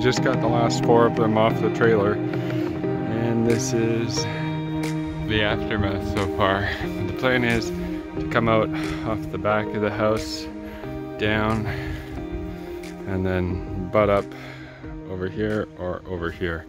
just got the last 4 of them off the trailer, and this is the aftermath so far. The plan is to come out off the back of the house, down, and then butt up over here or over here.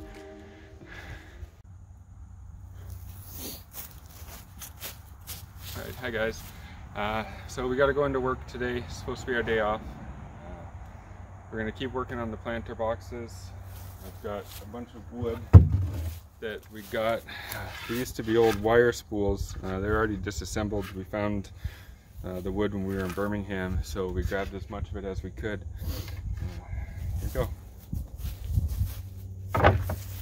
Alright, hi guys. So we got to go into work today. It's supposed to be our day off. We're going to keep working on the planter boxes. I've got a bunch of wood that we got. They used to be old wire spools. They're already disassembled. We found the wood when we were in Birmingham, so we grabbed as much of it as we could. Here we go. 1,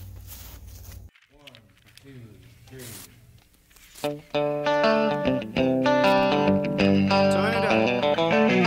2, 3. Turn it up.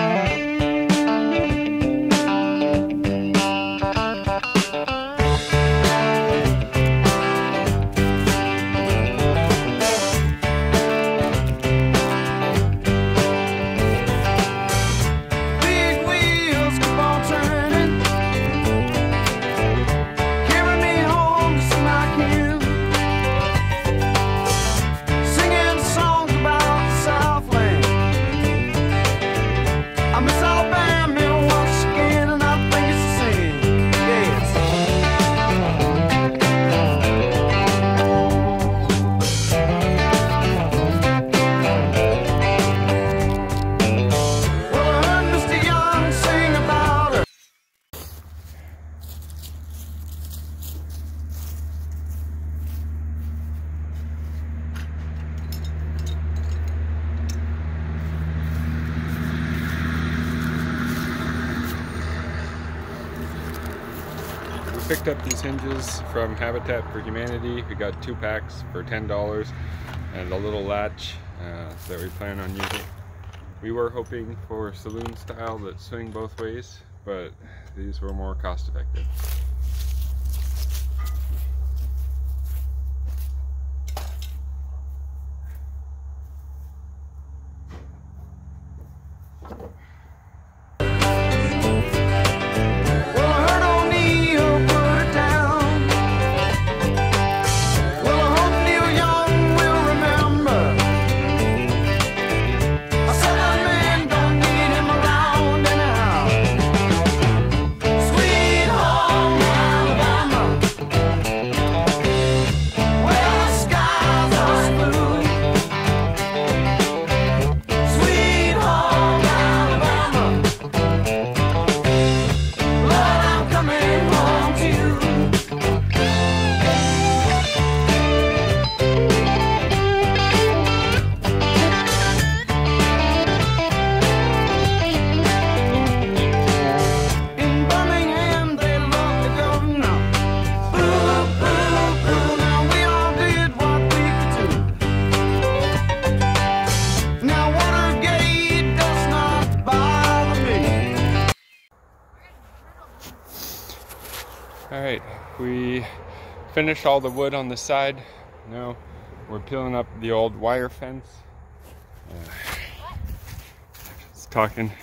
Picked up these hinges from Habitat for Humanity. We got 2 packs for $10 and a little latch that we plan on using. We were hoping for saloon style that swing both ways, but these were more cost effective. Alright, we finished all the wood on the side. Now we're peeling up the old wire fence. It's talking.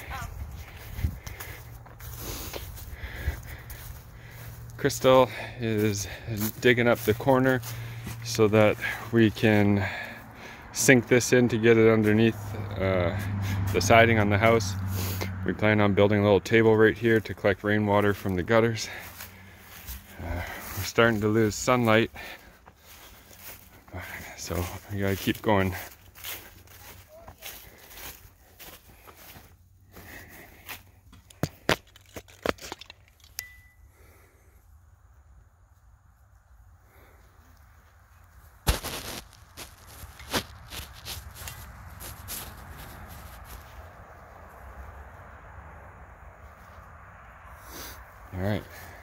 Crystal is digging up the corner so that we can sink this in to get it underneath the siding on the house. We plan on building a little table right here to collect rainwater from the gutters. We're starting to lose sunlight, so we gotta keep going. All right.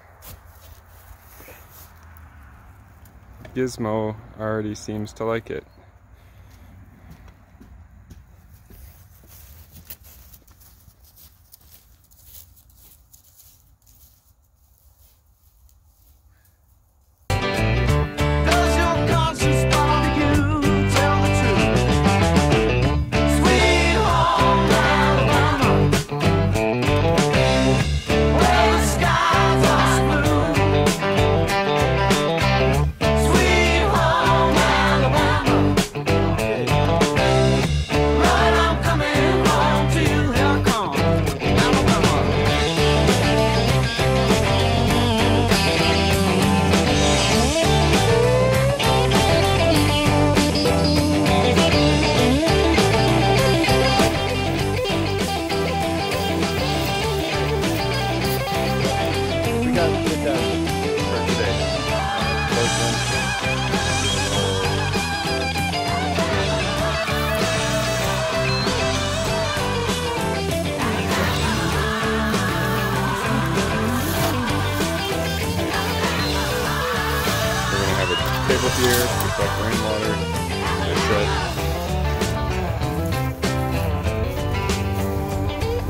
Gizmo already seems to like it. Well, the skies are blue.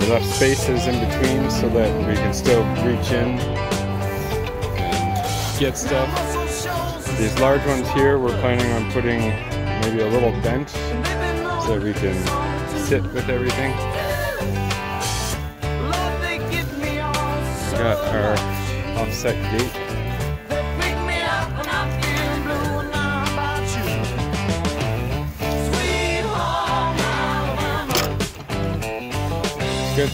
We left spaces in between so that we can still reach in and get stuff. These large ones here, we're planning on putting maybe a little bench so that we can sit with everything. We got our offset gate. Good.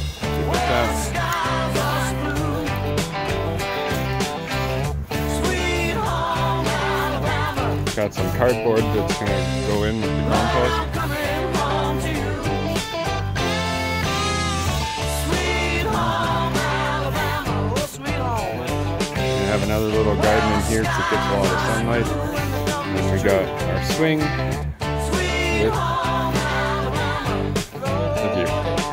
Got some cardboard that's going to go in with the compost. We have another little garden in here to get a lot of sunlight. And then we got our swing with the view.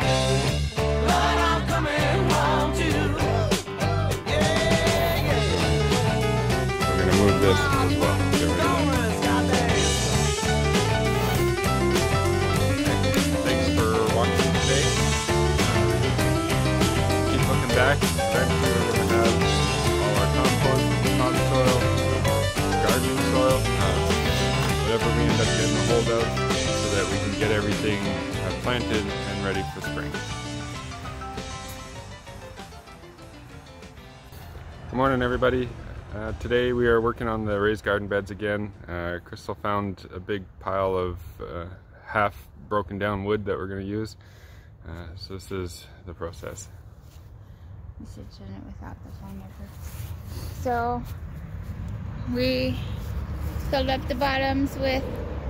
We're going to move this as well. Get rid of that. Thanks for watching today. Keep looking back. Eventually we're going to have all our compost, topsoil, gardening soil, whatever we end up getting a hold of, so that we can get everything planted and ready for spring. Good morning, everybody. Today we are working on the raised garden beds again. Crystal found a big pile of half broken down wood that we're going to use. So this is the process. You should turn it without the pineapple. So we filled up the bottoms with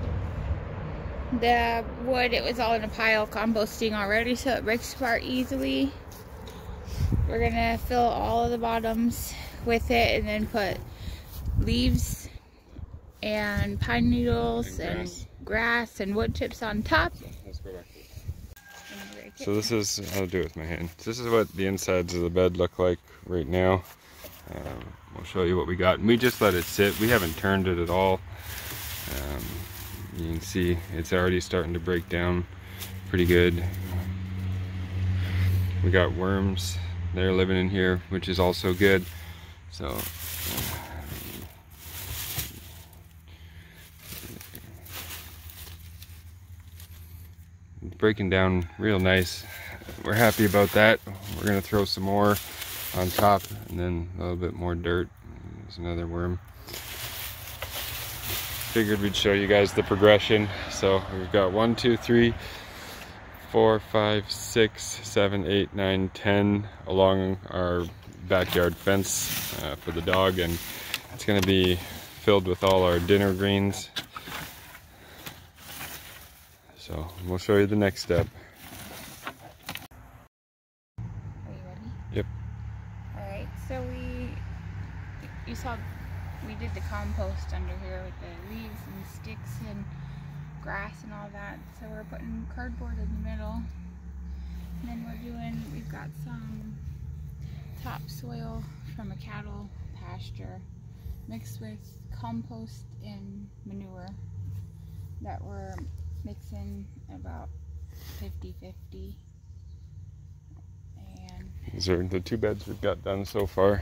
the wood. It was all in a pile composting already, so it breaks apart easily. We're gonna fill all of the bottoms with it and then put leaves and pine needles and grass and wood chips on top. Let's go back to it. So this is, I'll do it with my hand. This is what the insides of the bed look like right now. We'll show you what we got. And we just let it sit. We haven't turned it at all. You can see it's already starting to break down pretty good. We got worms. They're living in here, which is also good. So it's breaking down real nice. We're happy about that. We're gonna throw some more on top and then a little bit more dirt. There's another worm. Figured we'd show you guys the progression. So we've got 1, 2, 3, 4, 5, 6, 7, 8, 9, 10 along our backyard fence for the dog, and it's going to be filled with all our dinner greens. So we'll show you the next step. Are you ready? Yep. Alright, so you saw we did the compost under here with the leaves and sticks and grass and all that. So we're putting cardboard in the middle. And then we've got some topsoil from a cattle pasture mixed with compost and manure that we're mixing about 50-50. And these are the 2 beds we've got done so far.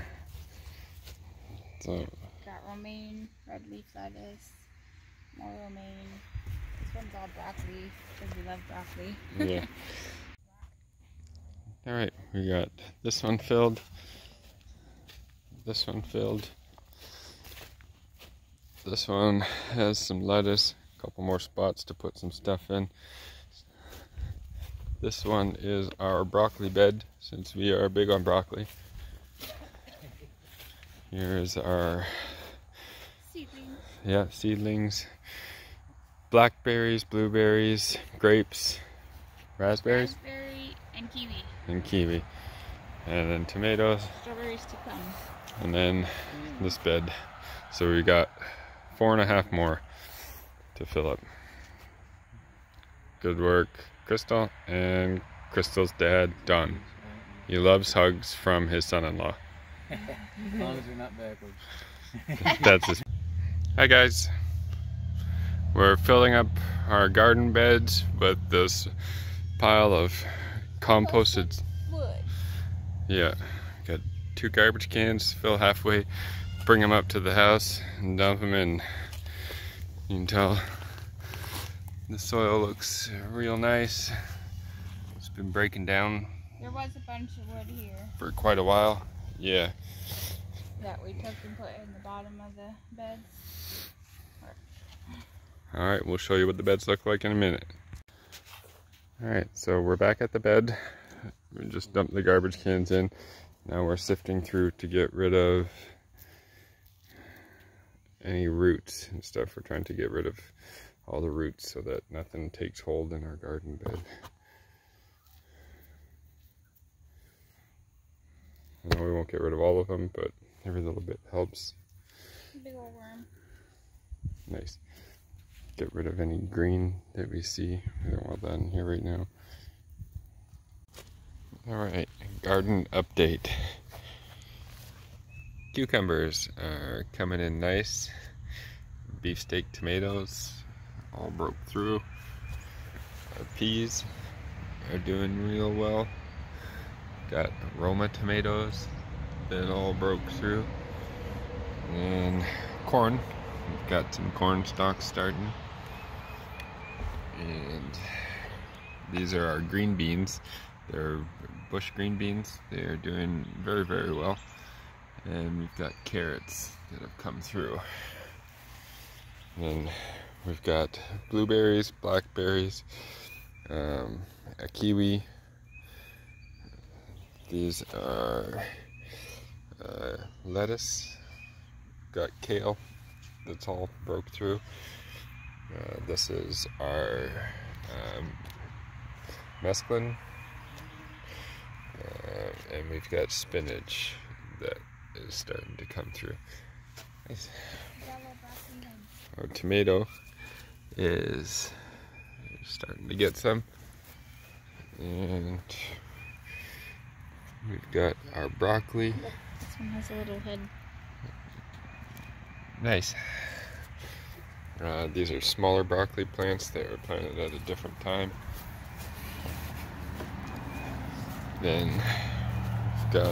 So got romaine, red leaf lettuce, more romaine. This one's all broccoli because we love broccoli. yeah. Alright, we got this one filled, this one filled, this one has some lettuce, a couple more spots to put some stuff in. This one is our broccoli bed, since we are big on broccoli. Here is our Seedlings. Yeah, seedlings, blackberries, blueberries, grapes, raspberries. Raspberry and kiwi. And kiwi, and then tomatoes, Strawberries to come. and then this bed. So we got 4.5 more to fill up. Good work, Crystal, and Crystal's dad, Don. He loves hugs from his son-in-law. As long as you're not backwards. That's his. Hi guys, we're filling up our garden beds with this pile of composted. Wood. Yeah, got 2 garbage cans, fill halfway, bring them up to the house and dump them in. You can tell the soil looks real nice. It's been breaking down. There was a bunch of wood here. For quite a while. Yeah. That we took and put in the bottom of the beds. Alright, we'll show you what the beds look like in a minute. Alright, so we're back at the bed. We just dumped the garbage cans in. Now we're sifting through to get rid of any roots and stuff. We're trying to get rid of all the roots so that nothing takes hold in our garden bed. I know we won't get rid of all of them, but every little bit helps. Big old worm. Nice. Get rid of any green that we see. We don't want that in here right now. Alright, garden update. Cucumbers are coming in nice. Beefsteak tomatoes all broke through. Our peas are doing real well. Got Roma tomatoes that all broke through. And corn. We've got some corn stalks starting. And these are our green beans. They're bush green beans. They're doing very, very well. And we've got carrots that have come through. And we've got blueberries, blackberries, a kiwi. These are lettuce. Got kale that's all broke through. This is our mesclun. And we've got spinach that is starting to come through. Nice. Our tomato is starting to get some. And we've got our broccoli. This one has a little head. Nice. These are smaller broccoli plants. They were planted at a different time. Then we've got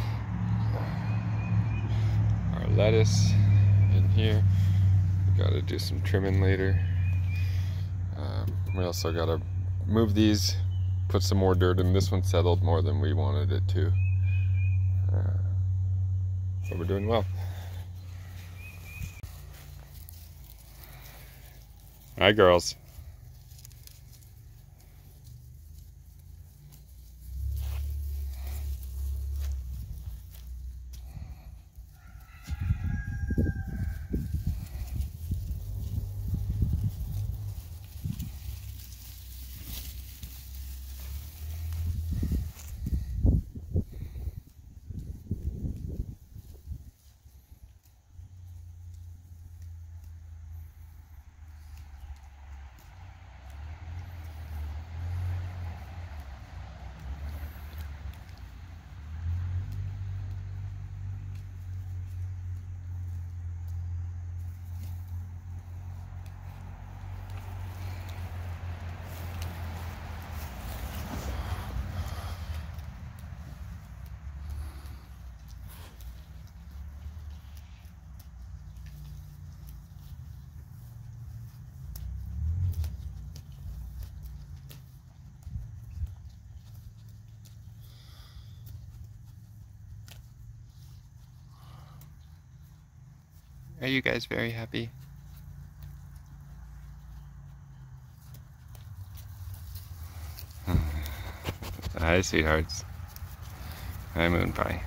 our lettuce in here. We gotta do some trimming later. We also gotta move these, put some more dirt in. This one settled more than we wanted it to. So we're doing well. Hi, girls. Are you guys very happy? Hi, sweethearts. Hi, Moon Pie.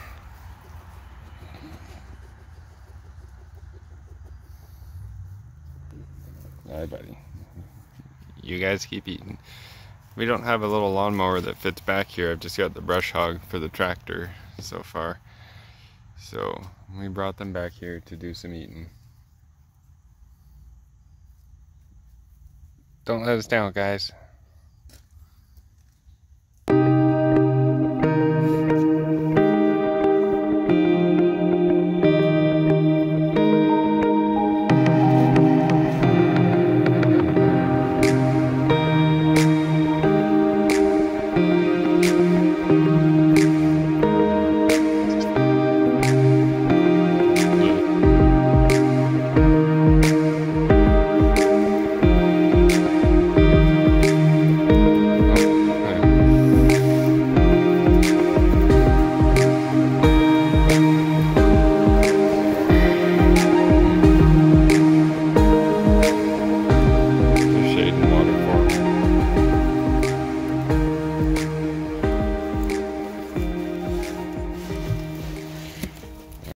Hi, buddy. You guys keep eating. We don't have a little lawnmower that fits back here. I've just got the brush hog for the tractor so far. So we brought them back here to do some eating. Don't let us down, guys.